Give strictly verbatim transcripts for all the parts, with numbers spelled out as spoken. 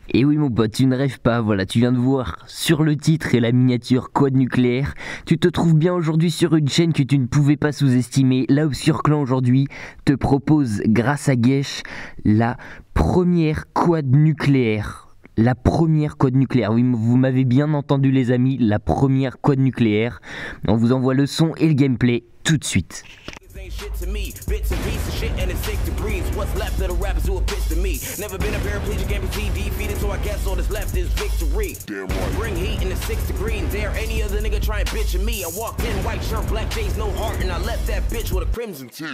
Et oui mon pote, tu ne rêves pas, voilà, tu viens de voir sur le titre et la miniature quad nucléaire. Tu te trouves bien aujourd'hui sur une chaîne que tu ne pouvais pas sous-estimer. La Obscure Clan aujourd'hui te propose, grâce à Gesh, la première quad nucléaire. La première quad nucléaire, oui vous m'avez bien entendu les amis, la première quad nucléaire. On vous envoie le son et le gameplay tout de suite. Shit to me, bits and pieces, shit and it's six degrees. What's left of the rappers who are pissed to me? Never been a paraplegic, can't be defeated, so I guess all that's left is victory. Damn right. Bring heat in the six degrees. Dare any other nigga try and bitch at me? I walked in, white shirt, black jeans, no heart, and I left that bitch with a crimson tee.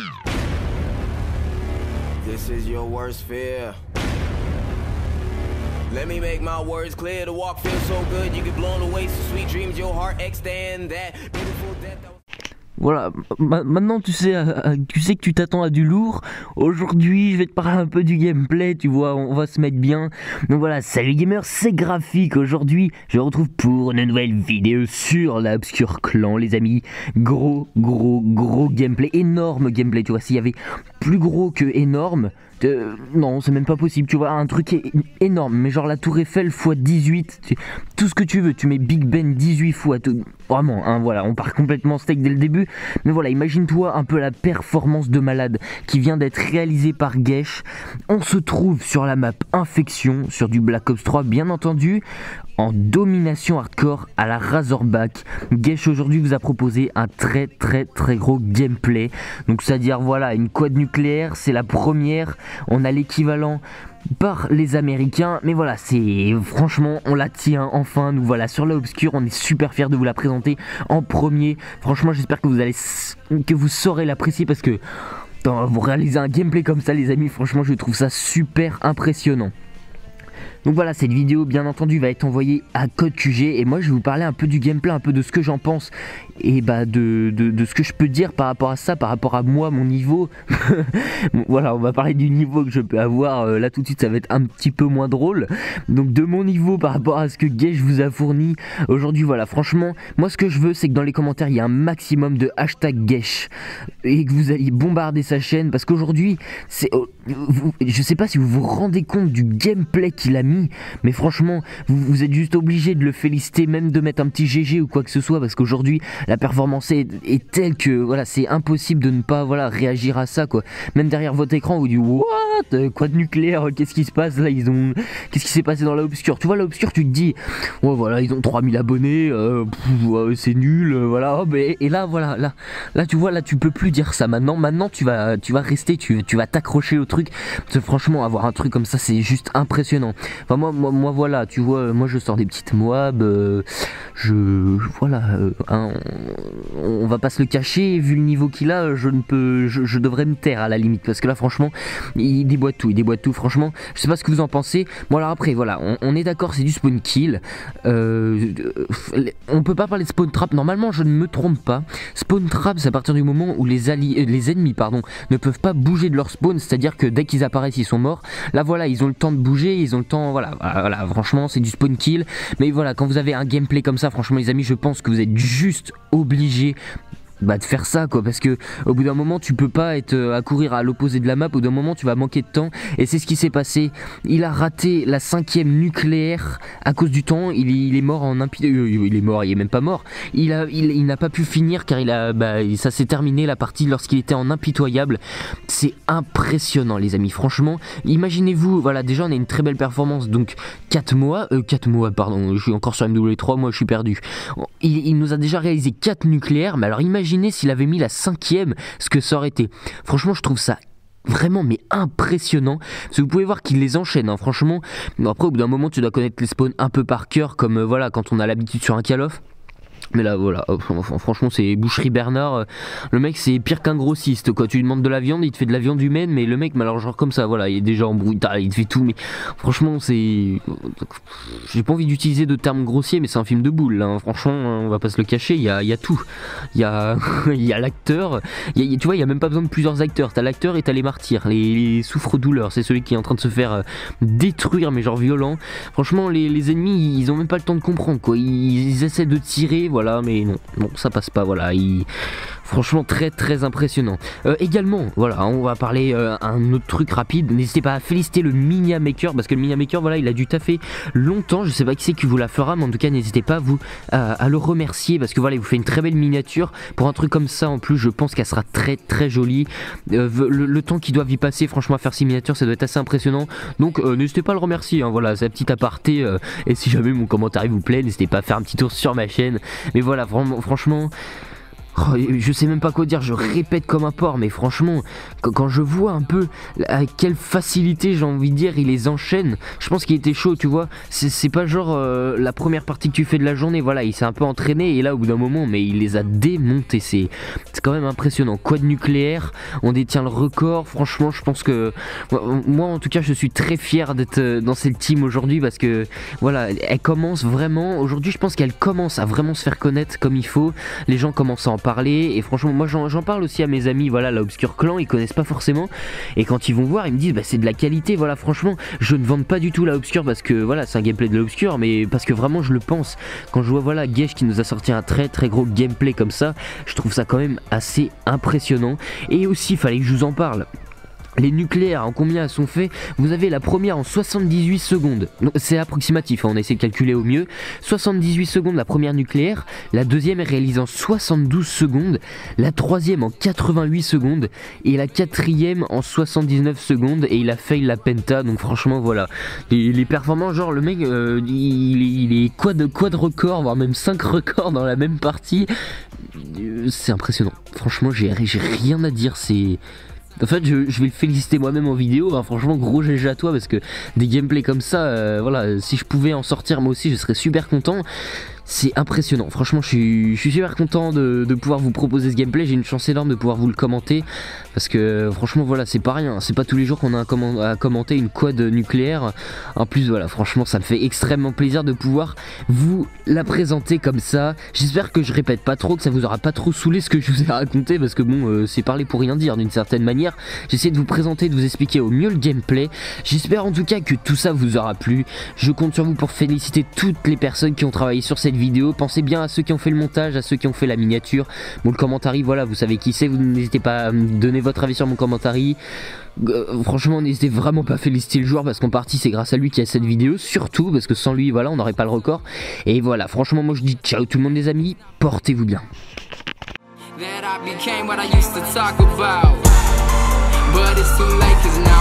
This is your worst fear. Let me make my words clear. The walk feels so good, you get blown away. So sweet dreams, your heart extend that beautiful death. Voilà, Ma maintenant tu sais, euh, tu sais que tu t'attends à du lourd. Aujourd'hui je vais te parler un peu du gameplay, tu vois, on va se mettre bien. Donc voilà, salut gamers, c'est Graphique. Aujourd'hui je vous retrouve pour une nouvelle vidéo sur la Obscure Clan les amis. Gros, gros, gros gameplay, énorme gameplay, tu vois, s'il y avait plus gros que énorme, Euh, non, c'est même pas possible, tu vois, un truc énorme, mais genre la tour Eiffel fois dix-huit, tu, tout ce que tu veux, tu mets Big Ben dix-huit fois, tout, vraiment, hein, voilà, on part complètement steak dès le début, mais voilà, imagine-toi un peu la performance de malade qui vient d'être réalisée par Gesh. On se trouve sur la map Infection, sur du Black Ops trois, bien entendu, en domination hardcore à la Razorback. Gesh aujourd'hui vous a proposé un très très très gros gameplay, donc c'est à dire voilà, une quad nucléaire, c'est la première, on a l'équivalent par les Américains, mais voilà, c'est franchement on la tient enfin, nous voilà sur la Obscure, on est super fiers de vous la présenter en premier. Franchement j'espère que vous allez que vous saurez l'apprécier, parce que quand vous réalisez un gameplay comme ça les amis, franchement je trouve ça super impressionnant. Donc voilà, cette vidéo bien entendu va être envoyée à Code Q G, et moi je vais vous parler un peu du gameplay, un peu de ce que j'en pense, et bah de, de, de ce que je peux dire par rapport à ça, par rapport à moi, mon niveau. Bon, voilà, on va parler du niveau que je peux avoir, euh, là tout de suite ça va être un petit peu moins drôle. Donc de mon niveau par rapport à ce que Gesh vous a fourni aujourd'hui, voilà, franchement, moi ce que je veux c'est que dans les commentaires il y a un maximum de hashtag Gesh, et que vous alliez bombarder sa chaîne, parce qu'aujourd'hui, c'est, oh, vous, je sais pas si vous vous rendez compte du gameplay qu'il a mis, mais franchement vous, vous êtes juste obligé de le féliciter, même de mettre un petit G G ou quoi que ce soit, parce qu'aujourd'hui la performance est, est telle que voilà, c'est impossible de ne pas voilà, réagir à ça quoi. Même derrière votre écran vous dites what, quad nucléaire, qu'est-ce qui se passe là, ils ont, qu'est-ce qui s'est passé dans la Obscure, tu vois, la Obscure tu te dis ouais voilà, ils ont trois mille abonnés, euh, ouais, c'est nul, euh, voilà, oh, mais, et là voilà, là là tu vois, là tu peux plus dire ça maintenant, maintenant tu vas tu vas rester, tu, tu vas t'accrocher au truc, parce que franchement avoir un truc comme ça c'est juste impressionnant. Enfin moi, moi, moi voilà, tu vois, moi je sors des petites moabs, euh, je, voilà, euh, hein, on, on va pas se le cacher, vu le niveau qu'il a, je ne peux, je, je devrais me taire à la limite, parce que là franchement, il déboîte tout, il déboîte tout, franchement, je sais pas ce que vous en pensez. Bon alors après, voilà, on, on est d'accord, c'est du spawn kill, euh, on peut pas parler de spawn trap, normalement je ne me trompe pas, spawn trap c'est à partir du moment où les, alliés, les ennemis pardon, ne peuvent pas bouger de leur spawn, c'est à dire que dès qu'ils apparaissent ils sont morts, là voilà, ils ont le temps de bouger, ils ont le temps, voilà, voilà, franchement c'est du spawn kill, mais voilà, quand vous avez un gameplay comme ça, franchement les amis, je pense que vous êtes juste obligés bah de faire ça quoi, parce que au bout d'un moment tu peux pas être euh, à courir à l'opposé de la map, au bout d'un moment tu vas manquer de temps, et c'est ce qui s'est passé. Il a raté la cinquième nucléaire à cause du temps, il, il est mort en impi... euh, il est mort, il est même pas mort, il a il, il n'a pas pu finir car il a bah, ça s'est terminé la partie lorsqu'il était en impitoyable. C'est impressionnant les amis, franchement imaginez-vous, voilà, déjà on a une très belle performance, donc quatre mois, euh, quatre mois pardon, je suis encore sur M W trois, moi je suis perdu, il, il nous a déjà réalisé quatre nucléaires, mais alors imaginez s'il avait mis la cinquième, ce que ça aurait été. Franchement je trouve ça vraiment mais impressionnant, parce que vous pouvez voir qu'il les enchaîne hein, franchement. Après au bout d'un moment tu dois connaître les spawns un peu par cœur, comme euh, voilà, quand on a l'habitude sur un Call of. Mais là voilà, franchement c'est Boucherie Bernard, le mec c'est pire qu'un grossiste quoi, tu lui demandes de la viande, il te fait de la viande humaine, mais le mec, mais alors genre comme ça, voilà, il est déjà en brutal, il te fait tout, mais franchement c'est... J'ai pas envie d'utiliser de termes grossiers, mais c'est un film de boule, hein. Franchement on va pas se le cacher, il y a, il y a tout, il y a, il y a l'acteur, il y a, tu vois, il y a même pas besoin de plusieurs acteurs, t'as l'acteur et t'as les martyrs, les, les souffres-douleurs, c'est celui qui est en train de se faire détruire, mais genre violent. Franchement les, les ennemis ils ont même pas le temps de comprendre quoi, ils, ils essaient de tirer, voilà, mais non, non ça passe pas, voilà, il... Franchement très très impressionnant. Euh, également, voilà, on va parler euh, un autre truc rapide. N'hésitez pas à féliciter le Minia Maker, parce que le Minia Maker, voilà, il a dû taffer longtemps. Je sais pas qui c'est qui vous la fera, mais en tout cas n'hésitez pas à vous à, à le remercier, parce que voilà, il vous fait une très belle miniature pour un truc comme ça. En plus, je pense qu'elle sera très très jolie. Euh, le, le temps qu'ils doivent y passer, franchement, à faire ces miniatures, ça doit être assez impressionnant. Donc euh, n'hésitez pas à le remercier, hein, voilà, c'est un petit aparté. Euh, et si jamais mon commentaire vous plaît, n'hésitez pas à faire un petit tour sur ma chaîne. Mais voilà, vraiment, franchement. Oh, je sais même pas quoi dire, je répète comme un porc, mais franchement, quand je vois un peu à quelle facilité, j'ai envie de dire, il les enchaîne, je pense qu'il était chaud, tu vois. C'est pas genre euh, la première partie que tu fais de la journée, voilà, il s'est un peu entraîné et là au bout d'un moment, mais il les a démontés, c'est quand même impressionnant. Quad nucléaire, on détient le record, franchement, je pense que moi en tout cas, je suis très fier d'être dans cette team aujourd'hui parce que voilà, elle commence vraiment, aujourd'hui je pense qu'elle commence à vraiment se faire connaître comme il faut, les gens commencent à en parler et franchement moi j'en parle aussi à mes amis, voilà, la Obscure Clan, ils connaissent pas forcément et quand ils vont voir ils me disent bah c'est de la qualité, voilà, franchement je ne vante pas du tout la Obscure parce que voilà c'est un gameplay de l'Obscure, mais parce que vraiment je le pense, quand je vois voilà Gesh qui nous a sorti un très très gros gameplay comme ça, je trouve ça quand même assez impressionnant. Et aussi il fallait que je vous en parle. Les nucléaires, en combien elles sont faits? Vous avez la première en soixante-dix-huit secondes. C'est approximatif, hein, on essaie de calculer au mieux. soixante-dix-huit secondes la première nucléaire. La deuxième est réalisée en soixante-douze secondes. La troisième en quatre-vingt-huit secondes. Et la quatrième en soixante-dix-neuf secondes. Et il a fail la penta. Donc franchement voilà. Les, les performances, genre le mec, euh, il, il est quad, quad record, voire même cinq records dans la même partie. Euh, C'est impressionnant. Franchement j'ai rien à dire. C'est... En fait je, je vais le féliciter moi-même en vidéo, hein. Franchement gros G G à toi parce que des gameplays comme ça, euh, voilà, si je pouvais en sortir moi aussi je serais super content. C'est impressionnant, franchement je suis, je suis super content de, de pouvoir vous proposer ce gameplay, j'ai une chance énorme de pouvoir vous le commenter. Parce que franchement voilà, c'est pas rien, c'est pas tous les jours qu'on a à commenter une quad nucléaire. En plus voilà, franchement ça me fait extrêmement plaisir de pouvoir vous la présenter comme ça. J'espère que je répète pas trop, que ça vous aura pas trop saoulé ce que je vous ai raconté, parce que bon euh, c'est parler pour rien dire d'une certaine manière. J'essaie de vous présenter, de vous expliquer au mieux le gameplay. J'espère en tout cas que tout ça vous aura plu. Je compte sur vous pour féliciter toutes les personnes qui ont travaillé sur cette vidéo. Pensez bien à ceux qui ont fait le montage, à ceux qui ont fait la miniature. Bon, le commentaire, voilà, vous savez qui c'est, vous n'hésitez pas à me donner votre avis sur mon commentaire. Euh, franchement n'hésitez vraiment pas à féliciter le joueur parce qu'en partie c'est grâce à lui qu'il y a cette vidéo, surtout parce que sans lui voilà on n'aurait pas le record. Et voilà, franchement moi je dis ciao tout le monde les amis, portez-vous bien. That I became what I used to talk about, but it's too late 'cause now